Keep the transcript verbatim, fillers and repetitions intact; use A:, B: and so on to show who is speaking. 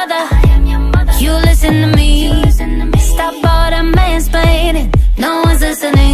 A: mother. You listen to me. Stop all the mansplaining. No one's listening.